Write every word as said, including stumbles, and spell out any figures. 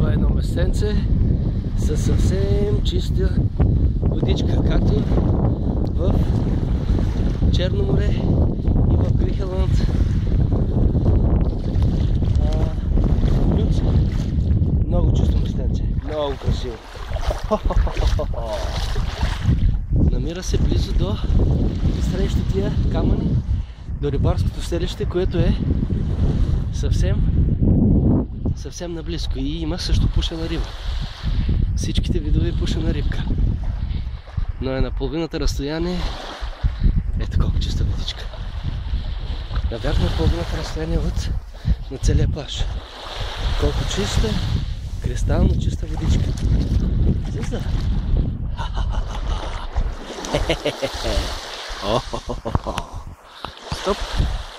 Това е едно местенце със съвсем чиста водичка, както в Черно море и в Грихеланд. Люци. Много чисто местенце, много красиво. Намира се близо до срещатия камъни, до рибарското селище, което е съвсем съвсем наблизко и има също пушена риба. Всичките видове пушена рибка. Но е на половината разстояние. Ето колко чиста водичка. Навярно е половината разстояние от на целия плаж. Колко чиста, кристално чиста водичка. Звезда. Стоп!